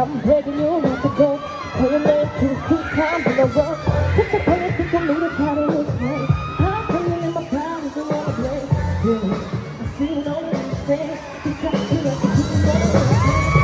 I'm begging you not to go. Put your name to the quick time in the world. Put the pain, think of me to try to explain. I'm playing in my pride, is the one to blame. Yeah, I see it all understand. Just got to let the people know.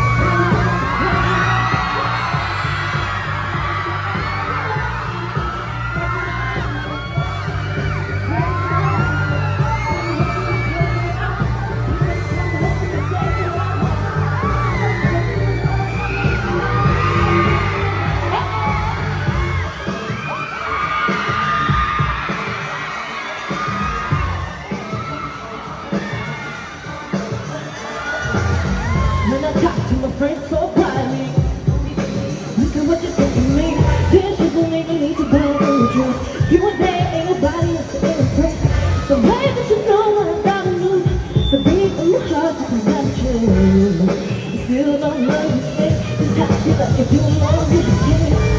When I talk to my friends so quietly, look at what you did to me. This doesn't even need to buy no dress. You and there ain't nobody else to impress. The way that you know what I gotta lose, the beat in my heart is not true. You still don't love me, stay. Just how you like if you know you just can't.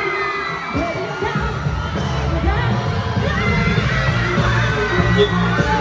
Yeah.